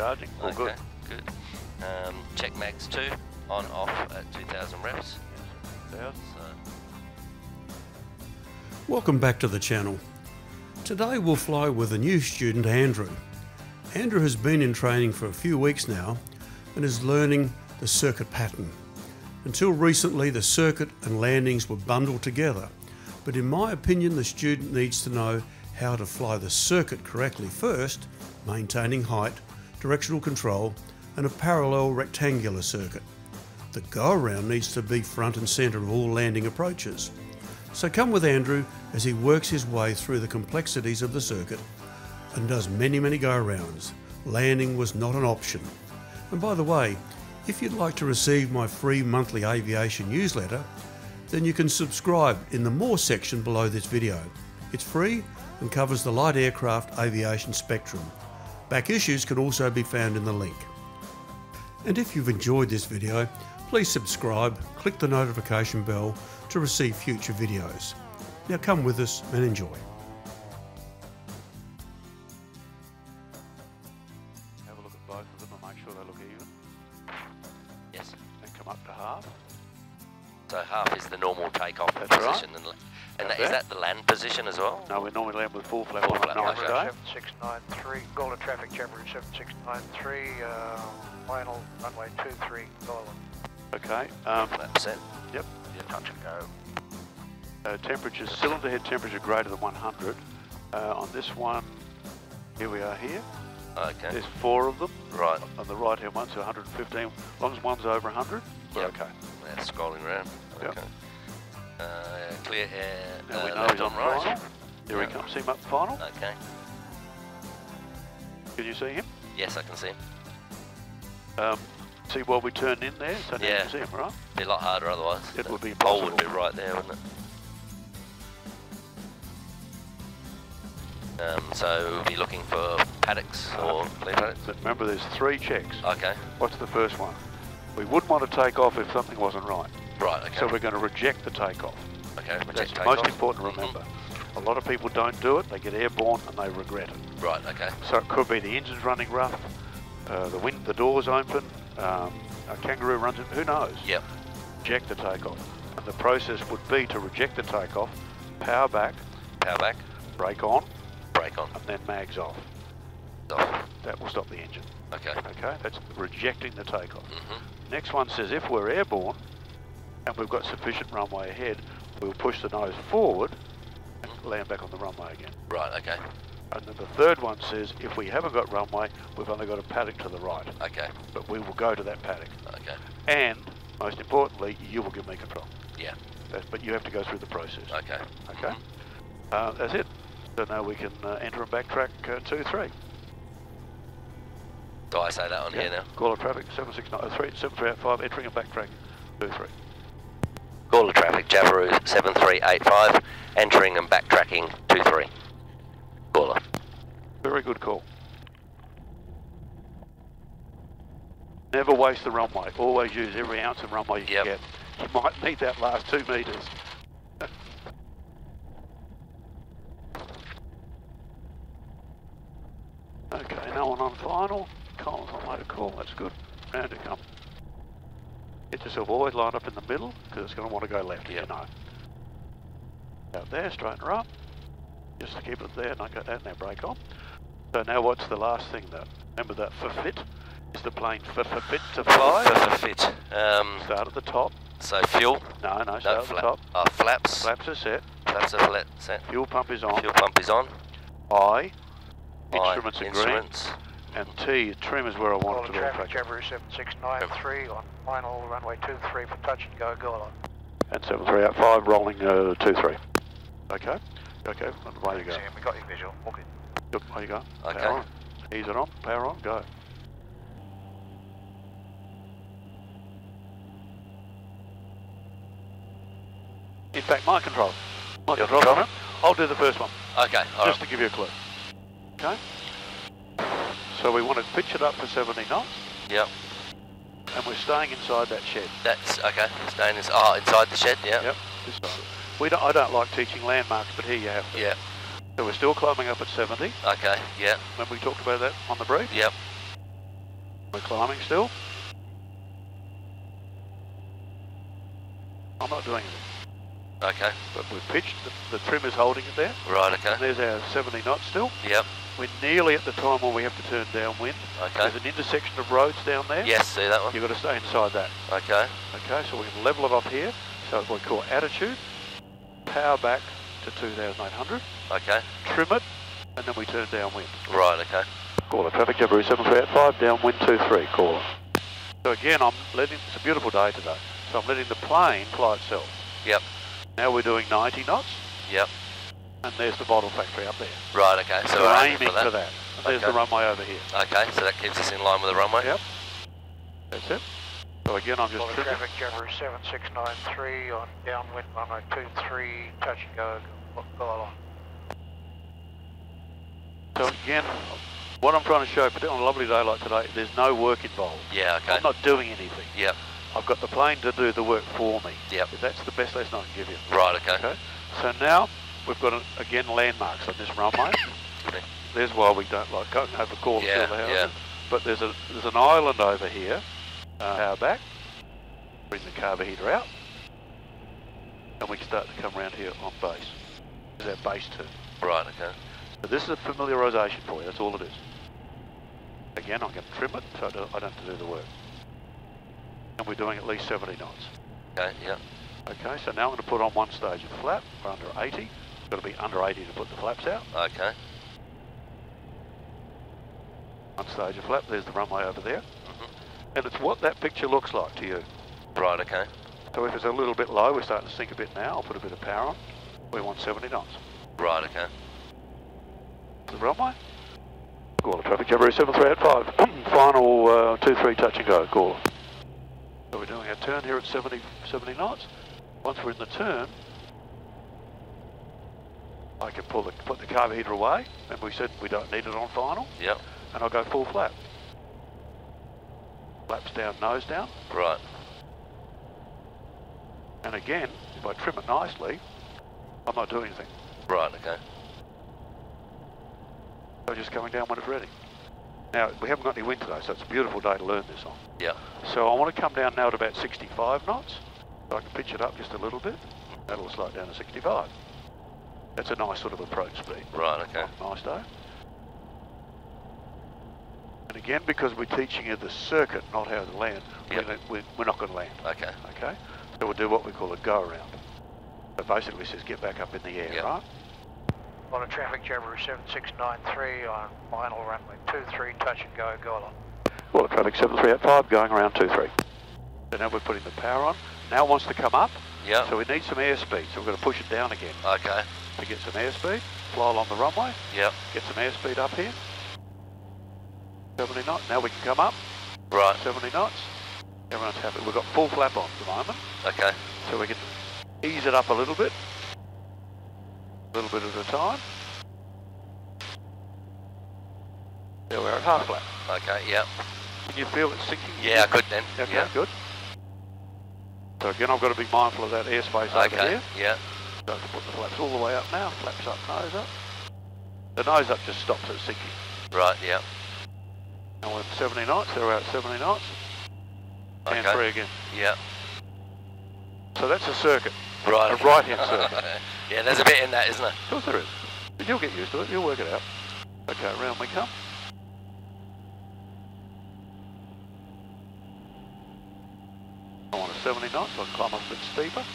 charging. All Okay, good. good. Check mags 2 on off at 2,000 reps. So, Welcome back to the channel. Today we'll fly with a new student, Andrew. Andrew has been in training for a few weeks now and is learning the circuit pattern. Until recently, the circuit and landings were bundled together, but in my opinion the student needs to know how to fly the circuit correctly first, maintaining height, directional control and a parallel rectangular circuit. The go-around needs to be front and centre of all landing approaches. So come with Andrew as he works his way through the complexities of the circuit and does many go-arounds. Landing was not an option. And by the way, if you'd like to receive my free monthly aviation newsletter, then you can subscribe in the More section below this video. It's free and covers the light aircraft aviation spectrum. Back issues can also be found in the link. And if you've enjoyed this video, please subscribe, click the notification bell to receive future videos. Now come with us and enjoy. Have a look at both of them and make sure they look even. yes. And come up to half. So half is the normal takeoff That's position. right. And That's is it. that the land position as well? No, we normally land with full flap Full on flap, a nice okay. day. 7693, Gawler traffic, Jabiru 7693, final runway 23, Gawler. Okay. Flap set. Yep. Yeah, touch and go. Temperature, cylinder head temperature greater than 100. On this one, here we are here. Okay. There's 4 of them. Right. On the right hand one, so 115. As long as one's over 100, we're Yep. okay. Yeah, scrolling around. Yep. Okay. Clear air. Now we know left he's on right. final. Here he comes. See him up final. Okay. Can you see him? Yes, I can see him. See while we turn in there, so now you Yeah. can see him, right? Be a lot harder otherwise. It would be The pole would be impossible. right there, wouldn't it? So we'll be looking for paddocks or clear paddocks. But remember, there's 3 checks. Okay. What's the first one? We wouldn't want to take off if something wasn't right. Right. Okay. So we're going to reject the takeoff. okay. That's Reject most takeoff. important to Mhm. remember. A lot of people don't do it. They get airborne and they regret it. Right. Okay. So it could be the engine's running rough, the door's open, a kangaroo runs in, who knows? Yep. Reject the takeoff. And the process would be to reject the takeoff, power back, Power back. brake on, Brake on. and then mags off. Off. That will stop the engine. Okay. Okay, that's rejecting the takeoff. Mhm. Next one says if we're airborne and we've got sufficient runway ahead, we'll push the nose forward and land back on the runway again. Right. Okay. And then the third one says if we haven't got runway, we've only got a paddock to the right, Okay. but we will go to that paddock. Okay. And most importantly, you will give me control. Yeah. But you have to go through the process. Okay. Okay? Mhm. That's it. So now we can enter and backtrack 2-3. Do I say that on here now? Gawler traffic 7693, 7385, entering and backtrack 2-3. Gawler traffic, Jabiru 7385, entering and backtracking 23. Gawler. Very good call. Never waste the runway. Always use every ounce of runway you can Yep. get. You might need that last 2 metres. Okay, no one on final. Colin's on way to call. That's good. Round to come. Get yourself always lined up in the middle because it's going to want to go left. Yep. You know. Out there, straighten her up. Just to keep it there, not go that, now brake on. So now what's the last thing though? Remember that for fit? Is the plane for fit to fly? For fit. Start at the top. So fuel. No, start No, at the top. flaps. Flaps are set. Flaps are flat set. Fuel pump is on. Fuel pump is on. I. I, Instruments are green. instruments. And T, trim is where I want Gawler it to be. traffic, Patrick. Jabiru 7693, on final runway 23 for touch and go, Gawler. And 7385 rolling 23. Okay. Okay, away you go. We got your visual. Okay. Yep, away you go. Okay. Power on. Ease it on. Power on. Go. In fact, my control. My Your control. control? I'll do the first one, Okay. All just right. to give you a clue. Okay? So we want to pitch it up for 70 knots, Yep. and we're staying inside that shed. That's okay. Staying inside the shed. Yeah. Yep. This side. I don't like teaching landmarks, but here you have to. Yeah. So we're still climbing up at 70. Okay. Yeah. Remember we talked about that on the brief? Yep. We're climbing still. I'm not doing anything. Okay. But we've pitched, the trim is holding it there. Right, okay. And there's our 70 knots still. Yep. We're nearly at the time when we have to turn downwind. Okay. There's an intersection of roads down there. Yes, see that one? You've got to stay inside that. Okay. Okay, so we can level it off here. So it's what we call attitude. Power back to 2,800. Okay. Trim it, and then we turn downwind. Right, okay. Caller, traffic Jabiru 7385, downwind 23, caller. So again, it's a beautiful day today. So I'm letting the plane fly itself. Yep. Now we're doing 90 knots. Yep. And there's the bottle factory up there. Right, okay. So we're we're aiming for that. And there's Okay. the runway over here. Okay, so that keeps us in line with the runway? Yep. That's it. So again, I'm just Caller, trimming. traffic Jabiru 7693 on downwind runway 23, touch and go, go along. So again, what I'm trying to show, particularly on a lovely day like today, there's no work involved. Yeah, okay. I'm not doing anything. Yep. I've got the plane to do the work for me. Yep. That's the best lesson I can give you. Right, okay. Okay. So now we've got again landmarks on this runway. There's why we don't like going over Caulfield Yeah, House. yeah. But there's an island over here. Power back. Bring the carburetor out, and we can start to come around here on base. This is our base turn. Right, okay. So this is a familiarisation for you. That's all it is. Again, I'm going to trim it so I don't have to do the work. And we're doing at least 70 knots. Okay, yep. Okay, so now I'm going to put on one stage of flap. We're under 80. It's got to be under 80 to put the flaps out. Okay. One stage of flap. There's the runway over there. Mm-hmm. And it's what that picture looks like to you. Right, okay. So if it's a little bit low, we're starting to sink a bit now. I'll put a bit of power on. We want 70 knots. Right, okay. The runway. Caller traffic, Jabiru 7385. Final 23 touch and go, caller. So we're doing our turn here at 70 knots. Once we're in the turn, I can put the carburetor away. And we said we don't need it on final. Yep. And I'll go full flap. Flaps down, nose down. Right. And again, if I trim it nicely, I'm not doing anything. Right, okay. So just coming down when it's ready. Now, we haven't got any wind today, so it's a beautiful day to learn this on. Yep. So I want to come down now to about 65 knots, so I can pitch it up just a little bit. That'll slow it down to 65. That's a nice sort of approach speed. Right, okay. Nice day. And again, because we're teaching you the circuit, not how to land, Yep. we're not going to land. Okay. Okay? So we'll do what we call a go-around. So basically it says get back up in the air, Yep. right? Caller, traffic Jabiru 7693 on final runway 23, touch and go, go along. Well, traffic 7385 going around 23. So now we're putting the power on. Now it wants to come up. Yep. So we need some airspeed, so we're going to push it down again. Okay. To get some airspeed, fly along the runway, Yep. get some airspeed up here. 70 knots, now we can come up, Right. 70 knots. Everyone's happy. We've got full flap on at the moment, Okay. so we can ease it up a little bit at a time. There we are at half flap. Okay, yep. Can you feel it sinking? Yeah, I could then. Okay, Yep. good. So again, I've got to be mindful of that airspace over Okay, here. yeah. So I can put the flaps all the way up now. Flaps up, nose up. The nose up just stops it sinking. Right, yep. And we're at 70 knots. There we're at 70 knots. And Okay. free again. Yep. So that's a circuit. Right. A right-hand circuit. Yeah, there's a bit in that, isn't there? Of course there is. But you'll get used to it. You'll work it out. Okay, round we come. I want a 70 knots, so I can climb up a bit steeper.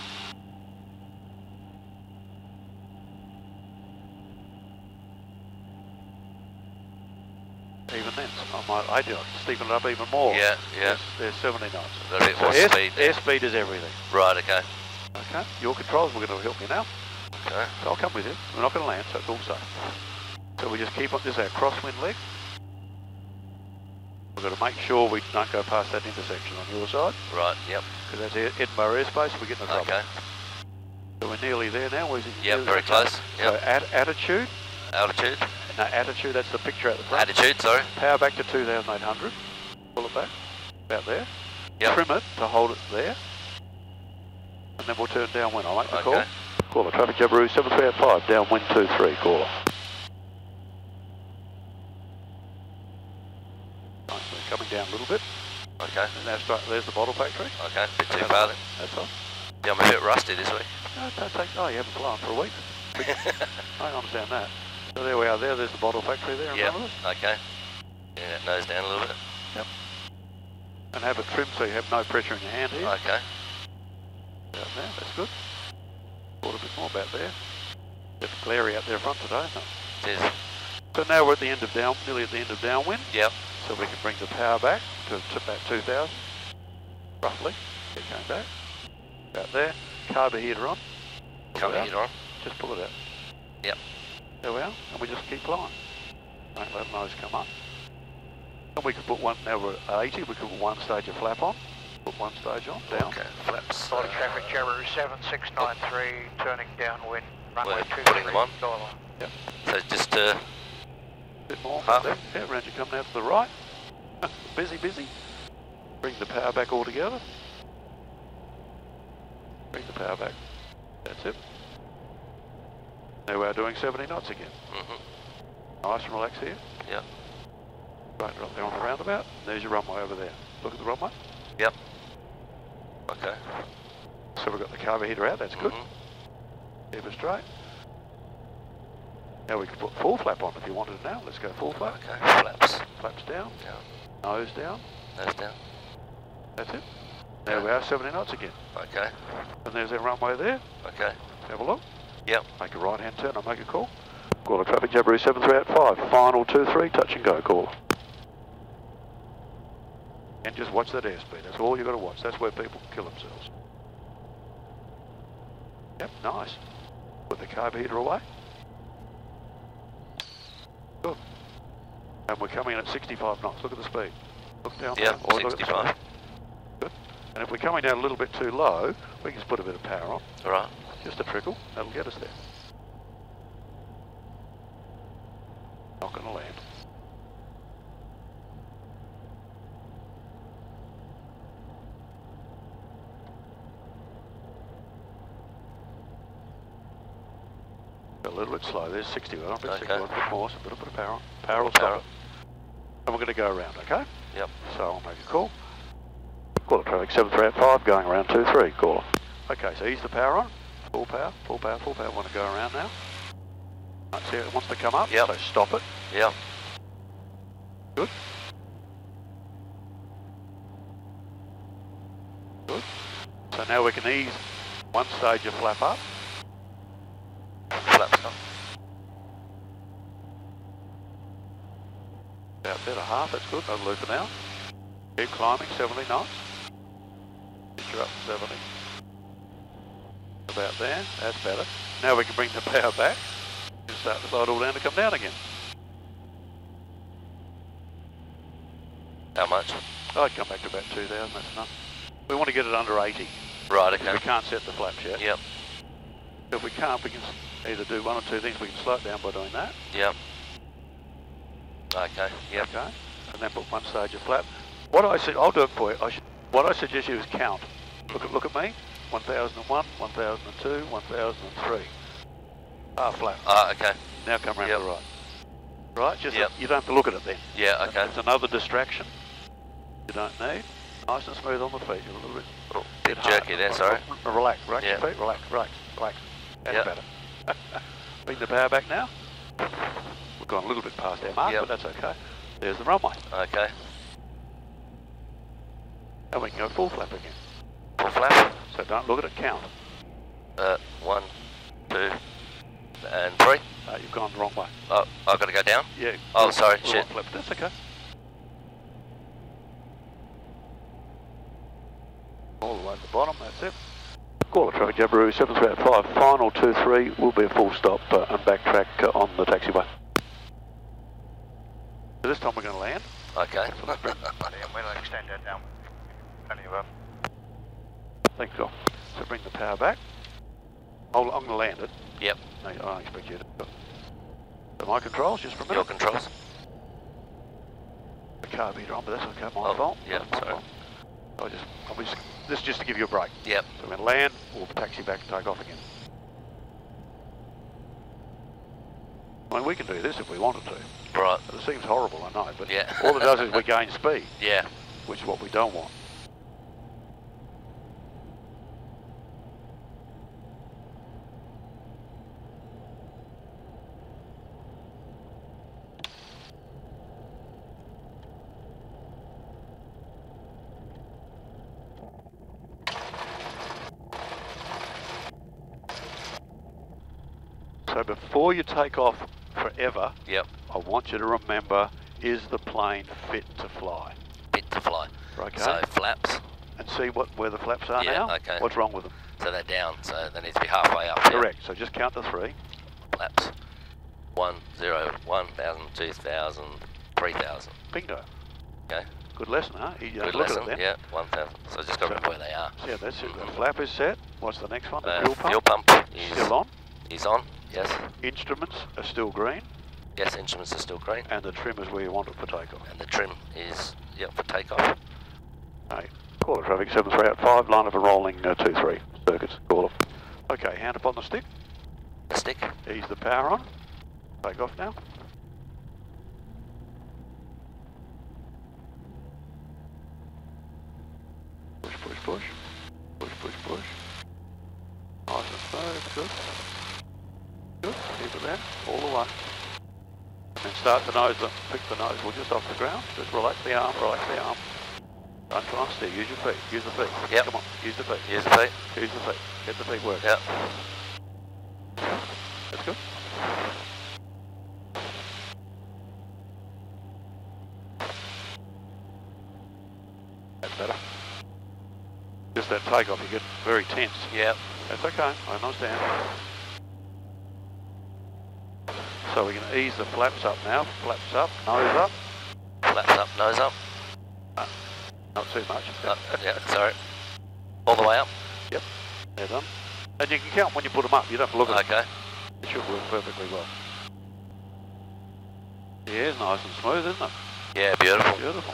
Even then, I do steepen it up even more. Yeah, yeah. There's 70 knots. A bit more So speed there. airspeed is everything. Right, okay. Okay, your controls were going to help me now. Okay. So I'll come with you. We're not going to land, so it's all safe. So we just keep on, this is our crosswind leg. We've got to make sure we don't go past that intersection on your side, Right, yep. because that's Edinburgh airspace, we're getting in trouble. Okay. So we're nearly there now. Where's it? Yep, very close. Yep. So attitude, Altitude. no, attitude, that's the picture at the front. Attitude, sorry. Power back to 2,800. Pull it back, about there. Yep. Trim it to hold it there. And then we'll turn downwind. I'll make the call. Okay. Caller, traffic Jabiru 7385, downwind 23, caller. Nice We're coming down a little bit. Okay. And there's the bottle factory. Okay, a bit too far then. That's all. Yeah, I'm a bit rusty this week. No, don't take. Oh, you haven't flown for a week. I understand that. So there we are. There's the bottle factory there. Yep. Remember this? Okay. Yeah, nose down a little bit. Yep. And have it trimmed so you have no pressure in your hand here. Okay. About there. That's good. Thought a bit more about there. It's glary out there front today, isn't it? It is. So now we're at the end of nearly at the end of downwind. Yep. So we can bring the power back to about 2,000, roughly. Get going back. About there. Carburetor on. Carburetor on. Just pull it out. Yep. There we are. And we just keep flying. Don't let the nose come up. And we could put one, now we're at 80, we could put one stage of flap on. Put one stage on, down. Okay, flaps. Bottle traffic Jabiru 7693, turning downwind, runway We're 23. putting them on. Yep. So just A bit more. Half. There. Yeah, round you coming out to the right. Busy. Bring the power back all together. Bring the power back. That's it. Now we're doing 70 knots again. Nice and relax here. Yep. Right up there on the roundabout. There's your runway over there. Look at the runway. Yep. Okay. So we've got the carburetor out, that's good. Mm-hmm. Keep it straight. Now we can put full flap on if you wanted it now. Let's go full flap. Okay, flaps. Flaps down. Down. Nose down. Nose down. That's it. There we are, 70 knots again. Okay. And there's our runway there. Okay. Have a look. Yep. Make a right hand turn and make a call. Caller traffic Jabiru 7385. Final 23, touch and go, caller. And just watch that airspeed. That's all you've got to watch. That's where people kill themselves. Yep, nice. Put the carburetor away. Good. And we're coming in at 65 knots. Look at the speed. Look down Yep, there. Or look at the 65. speed. Good. And if we're coming down a little bit too low, we can just put a bit of power on. All right. Just a trickle. That'll get us there. Not going to land. A little bit slow. There's 61. A bit 61. A bit more. So a bit of power on. Power will stop it. And we're going to go around, okay? Yep. So I'll make a call. Caller traffic 7385 going around 23. Caller. Okay, so ease the power on. Full power, full power, full power. Want to go around now? Right, see it wants to come up. Yep. So stop it. Yep. Good. Good. So now we can ease one stage of flap up. Flaps up. About better half, that's good. Over loop it now. Keep climbing, 70 knots. Get you up to 70. About there, that's better. Now we can bring the power back and start to slide all down to come down again. How much? I'd come back to about 2,000, that's enough. We want to get it under 80. Right, We okay. can't set the flaps yet. Yep. If we can't, we can either do one or two things. We can slow it down by doing that. Yep. Okay. Yep. Okay. And then put one stage of flap. What I see, I'll do it for you. What I suggest you is count. Look at me. 1001, 1002, 1003. Flap. Okay. Now come around Yep. to the right. Right? Just Yep. you don't have to look at it then. Yeah, okay. It's another distraction. You don't need. Nice and smooth on the feet. You're a little bit, Oh, bit jerky there, sorry. Relax. Relax Yeah. your feet. Relax. That's Yep. better. Bring the power back now. We've gone a little bit past our mark, Yep. but that's okay. There's the runway. Okay. And we can go full flap again. Full flap. So don't look at it, count. 1, 2, and 3. You've gone the wrong way. Oh, I've got to go down? Yeah. Oh, sorry, full shit. Flap. That's okay. All the way to the bottom, that's it. Caller traffic Jabiru 7385, final 23 will be a full stop and backtrack on the taxiway. So this time we're going to land. Okay. Yeah, we'll extend that down. Plenty of Thanks, Phil. So bring the power back. I'm going to land it. Yep. No, I don't expect you to. So my controls, just for a Your minute. controls. The carburetor on, but that's okay, my Oh, fault. yeah, My sorry. fault. This is just to give you a break. Yep. So we're going to land, we'll taxi back and take off again. I mean, we can do this if we wanted to. Right. It seems horrible, I know, but Yeah. all it does is we gain speed, Yeah. which is what we don't want. So before you take off forever, Yep. I want you to remember, is the plane fit to fly? Fit to fly. Okay. So flaps. And see where the flaps are Yeah, now? okay. What's wrong with them? So they're down. So they need to be halfway up. Yeah. Correct. So just count to 3. Flaps. 1, 0, 1,000, 2,000, 3,000. Bingo. Okay. Good lesson, huh? You Good look lesson. at it then. Yeah. 1,000. So just got to remember where they are. Yeah, that's it. The flap is set. What's the next one? The Fuel pump Still on. is on. Yes. Instruments are still green. Yes. Instruments are still green. And the trim is where you want it for takeoff. And the trim is for takeoff. Okay. Call it traffic 7385, line up and rolling 23 circuits. Call it. Okay, hand up on the stick. The stick. Ease the power on. Take off now. Push, push, push. Push, push, push. Nice and smooth. Good. Good. Keep it there. All the way. And then start the nose, pick the nose. We're just off the ground. Just relax the arm, relax the arm. Don't try and steer. Use your feet. Use the feet. Yep. Come on. Use the feet. Use the feet. Use the feet. Get the feet working. Yep. That's good. That's better. Just that takeoff, you get very tense. Yep. That's okay, I understand. So we can ease the flaps up now. Flaps up, nose up. Flaps up, nose up. Not too much. Yeah, sorry. All the way up. Yep, they're done. And you can count when you put them up, you don't have to look at them. Okay. It should work perfectly well. Yeah, it's nice and smooth, isn't it? Yeah, beautiful. Beautiful.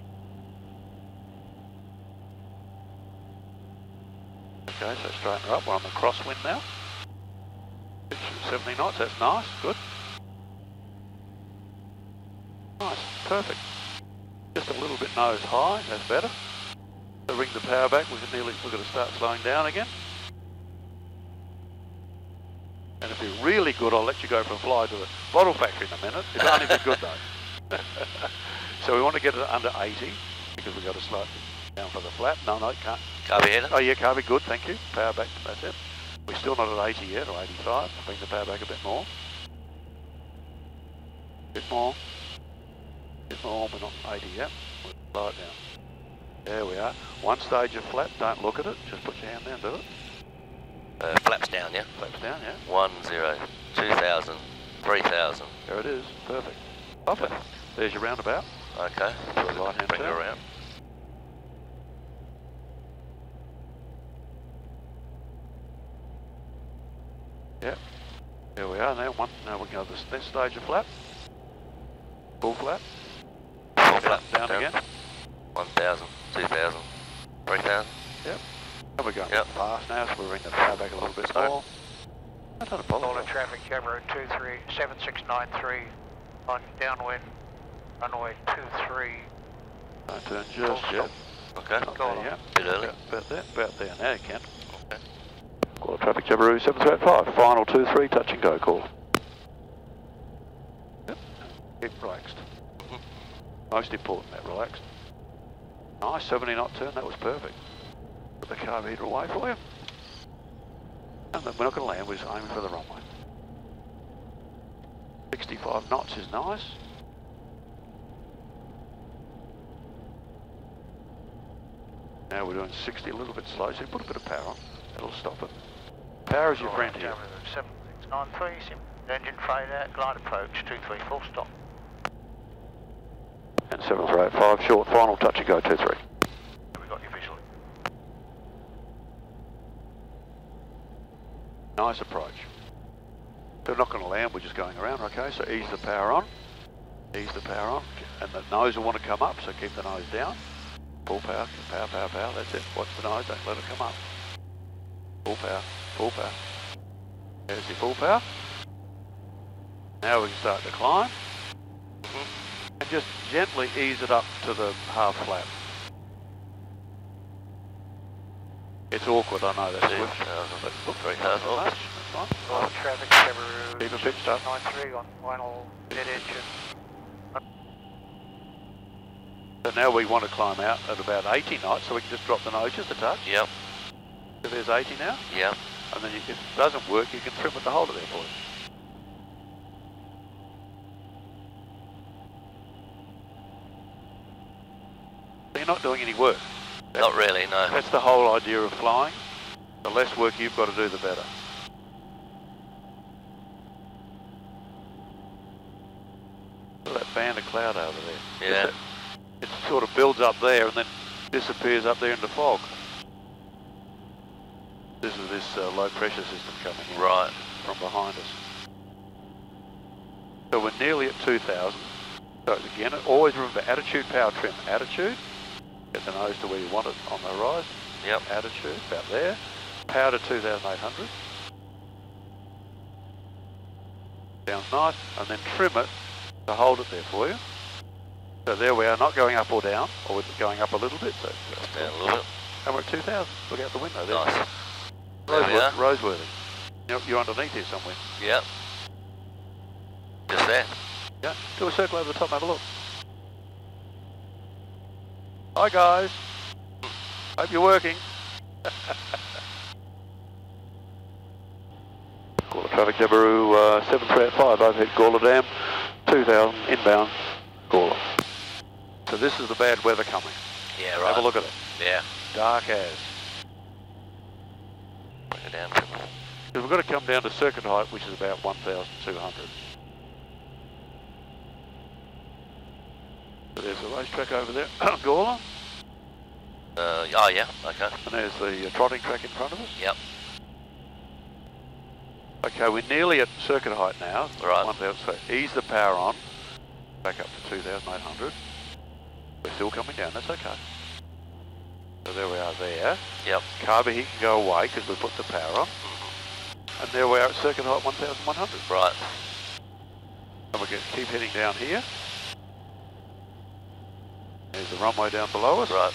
Okay, so straighten her up. We're on the crosswind now. Pitch at 70 knots, that's nice, good. Nice, perfect. Just a little bit nose high, that's better. So bring the power back, we're going to start slowing down again. And if you're really good, I'll let you go for a fly to the bottle factory in a minute. It's only be good though. So we want to get it under 80 because we've got to slow it down for the flap. No, can't. Carburetor. Oh yeah, carby, good, thank you. Power back, that's it. We're still not at 80 yet, or 85. Bring the power back a bit more. Bit more. Bit more, we're not 80 yet. We'll slow it down. There we are. One stage of flap, don't look at it, just put your hand down to it. Flaps down, yeah? Flaps down, yeah. 1, 0, 2,000, 3,000. There it is, perfect. Lovely. There's your roundabout. Okay. Do a right hand Bring it turn. around. Yep. There we are. Now we can go to this stage of flap. Full flap. Full flap. Down again. 1,000, 2,000, 3,000. Yep. And we're going Yep. fast now, so we'll bring the power back a little bit more. I don't Call apologise. a traffic camera 7693 on downwind, runway 23. Don't turn just yet. Okay. Go on. Yeah. Bit early. About there now, you can. Okay. Call traffic Jabiru 7385. Final 23, touch and go call. Yep. Keep relaxed. Most important, that relaxed. Nice 70 knot turn, that was perfect. Put the carburetor away for you. And then we're not going to land, we're just aiming for the runway. 65 knots is nice. Now we're doing 60 a little bit slow, so put a bit of power on. That'll stop it. Power is your friend here. 7693, engine fade out, glide approach 234, stop. And 7385 short, final touch and go 23. We got you visually. Nice approach. So we're not going to land, we're just going around, okay? So ease the power on. Ease the power on. And the nose will want to come up, so keep the nose down. Full power, power, power, power, that's it. Watch the nose, don't let it come up. Full power, full power. There's your full power. Now we can start to climb. And just gently ease it up to the half flap. It's awkward, I know that's good. 3,000. That's fine. On traffic, Chevrolet Keep a pitched up. 93 on final dead edge. So now we want to climb out at about 80 knots, so we can just drop the nose just a touch. Yep. So there's 80 now. Yep. And then if it doesn't work, you can trim it to hold it there for you. So you're not doing any work. Not really, no. That's the whole idea of flying. The less work you've got to do, the better. Look at that band of cloud over there. Yeah. It sort of builds up there and then disappears up there into fog. This is this low pressure system coming in from behind us. So we're nearly at 2,000. So again, always remember attitude, power, trim. Attitude, get the nose to where you want it on the horizon. Yep. Attitude, about there. Power to 2,800. Sounds nice. And then trim it to hold it there for you. So there we are, not going up or down, or we're going up a little bit. So Down a little bit. and we're at 2,000. Look out the window there. Nice. There we are. Roseworthy. You're underneath here somewhere. Yep. Just there. Yeah. Do a circle over the top and have a look. Hi guys. Hope you're working. Gawler traffic, Jabiru 7385, overhead Gawler Dam, 2,000 inbound Gawler. So this is the bad weather coming. Yeah, right. Have a look at it. Yeah. Dark as. Bring it down. So we've got to come down to circuit height, which is about 1,200. So there's the racetrack over there, Gawler. Oh yeah, okay. And there's the trotting track in front of us. Yep. Okay, we're nearly at circuit height now. Right. 1,000, so ease the power on. Back up to 2,800. We're still coming down, that's okay. So there we are there. Yep. Carburetor heat can go away because we put the power on. And there we are at circuit height 1,100. Right. And we're going to keep heading down here. There's the runway down below us. Right.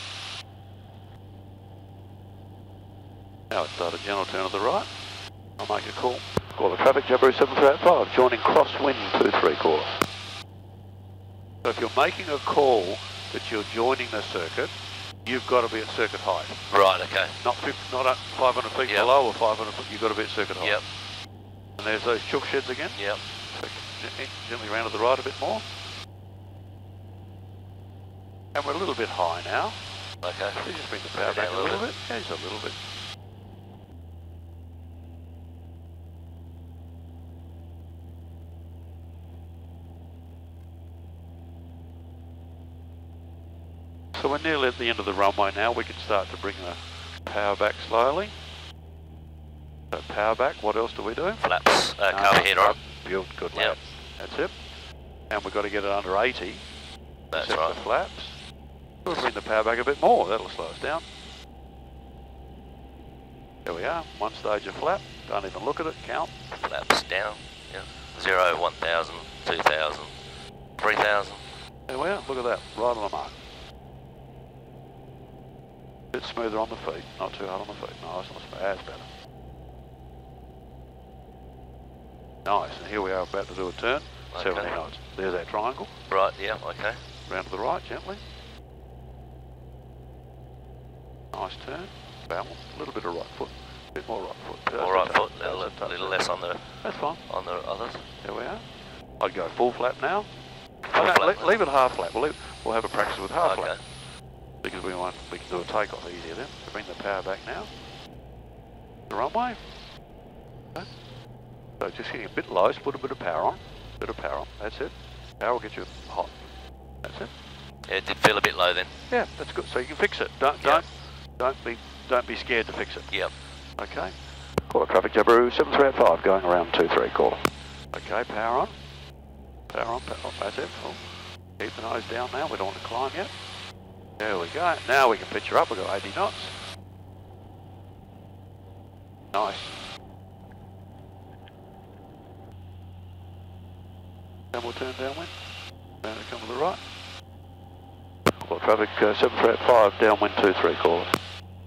Now it's started gentle turn to the right. I'll make a call. Call the traffic, Jabiru 7385, joining crosswind 23 course. So if you're making a call that you're joining the circuit, you've got to be at circuit height. Right, okay. Not 500 feet Yep. below or 500 feet, you've got to be at circuit height. Yep. And there's those chook sheds again. Yep. So gently round to the right a bit more. And we're a little bit high now. Okay. So just bring the power Bring back it a down a little little bit. Yeah, just a little bit. So we're nearly at the end of the runway now. We can start to bring the power back slowly. So power back, what else do we do? Flaps. Carburetor on. Good Yep. lap. That's it. And we've got to get it under 80. That's Set right. the flaps. We'll bring the power back a bit more. That'll slow us down. There we are. One stage of flap. Don't even look at it. Count. Flaps down. Yeah. 0, 1,000, 2,000, 3,000. There we are. Look at that. Right on the mark. Bit smoother on the feet. Not too hard on the feet. Nice and smooth. That's better. Nice. And here we are about to do a turn. Okay. 70 knots. There's our triangle. Right, yeah, okay. Round to the right, gently. Nice turn. Balance. A little bit of right foot. A bit more right foot. All right foot, That's a little less on the That's fine. others. There we are. I'd go full flap now. Full flap. Leave it half flap. We'll have a practice with half Okay. flap. Because we can do a takeoff easier then. So bring the power back now. The runway. Okay. So just getting a bit low, so put a bit of power on. Bit of power on. That's it. Power will get you hot. That's it. Yeah, it did feel a bit low then. Yeah, that's good. So you can fix it. Don't be scared to fix it. Yep. Okay. Call traffic, Jabiru 7385, going around 23 call. Okay, power on. Power on, power on. That's it. Cool. Keep the nose down now. We don't want to climb yet. There we go. Now we can pitch her up. We've got 80 knots. Nice. And we'll turn downwind. And come to the right. Well, traffic 735, downwind 23, call us.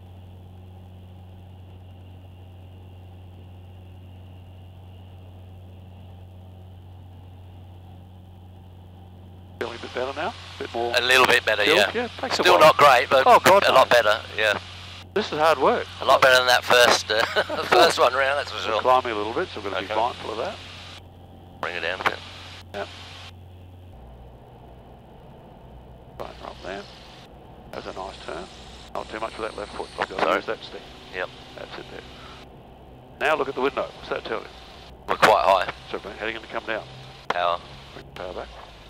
Feeling a bit better now? A bit more? A little bit better, Still? yeah. Yeah, takes a Still while. not great, but Oh, God, a no. lot better, yeah. This is hard work. A lot better than that first first one round, that's for We're sure. climbing a little bit, so we're going to be Okay. mindful of that. Bring it down a bit. Yep. Right, up there. That's a nice turn. Not too much with that left foot. You've got to Sorry. use that stick. Yep. That's it there. Now look at the window. What's that tell you? We're quite high. So we're heading to come down. Power. Bring the power back.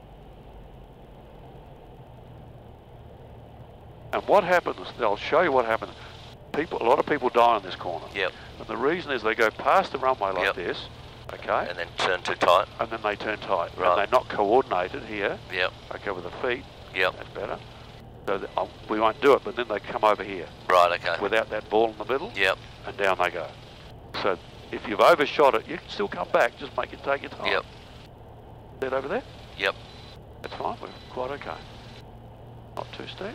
And what happens, I'll show you what happens. A lot of people die in this corner. Yep. And the reason is they go past the runway like Yep. this, okay, And then turn too tight. and then they turn tight. Right. And they're not coordinated here, Yep. okay, with the feet. Yep. That's better. So we won't do it, but then they come over here Right, okay. without that ball in the middle, Yep. and down they go. So if you've overshot it, you can still come back, just make it take your time. Yep. That over there? Yep. That's fine, we're quite okay. Not too steep.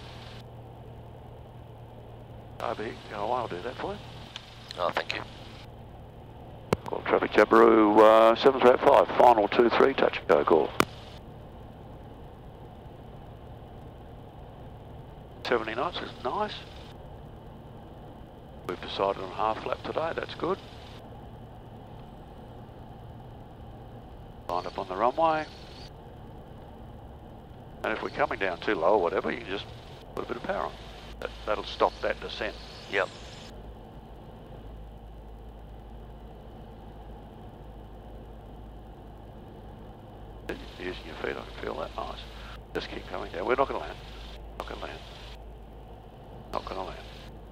RB, oh, I'll do that for you. Oh, thank you. Call traffic Jabiru 735, final 23, touch and go call. 70 knots is nice. We've decided on half flap today, that's good. Line up on the runway. And if we're coming down too low or whatever, you can just put a bit of power on. That'll stop that descent. Yep. Using your feet, I can feel that nice. Just keep coming down. We're not going to land. Not going to land. Not going to land.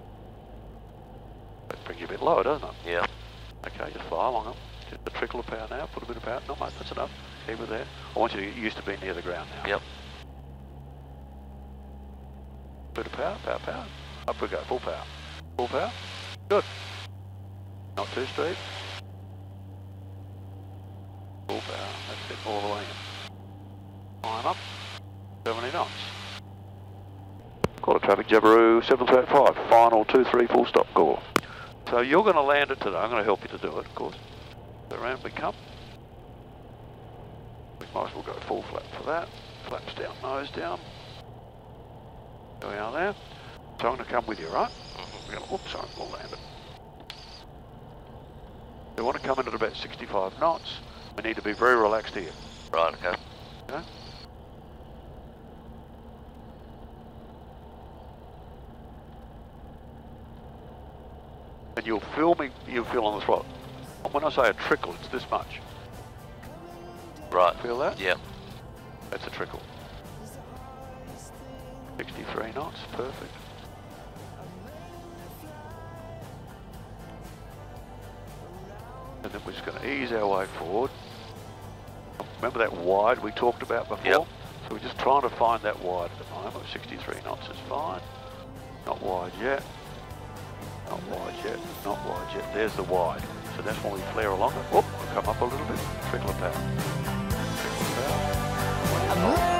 That brings you a bit lower, doesn't it? Yeah. Okay, just fly along them. Just a trickle of power now. Put a bit of power. Not much. That's enough. Keep it there. I want you to get used to being near the ground now. Yep. Bit of power. Power, power. Up we go. Full power. Full power. Good. Not too steep. Full power. That's it. All the way in. Climb up. 70 knots. Call it traffic Jabiru 735. Final 23 full stop call. So you're going to land it today. I'm going to help you to do it, of course. So around we come. We might as well go full flap for that. Flaps down, nose down. There we are there. So I'm going to come with you, right? We're going to, oops, sorry, we'll land it. We want to come in at about 65 knots. We need to be very relaxed here. Right, okay. Okay? And you'll feel on the throttle. When I say a trickle, it's this much. Right. Feel that? Yep. That's a trickle. 63 knots, perfect. And then we're just going to ease our way forward. Remember that wide we talked about before? Yep. So we're just trying to find that wide at the moment. 63 knots is fine. Not wide yet. Not wide yet. Not wide yet. There's the wide. So that's when we flare along it. Whoop, we'll come up a little bit. Trickle of power. Trickle of power.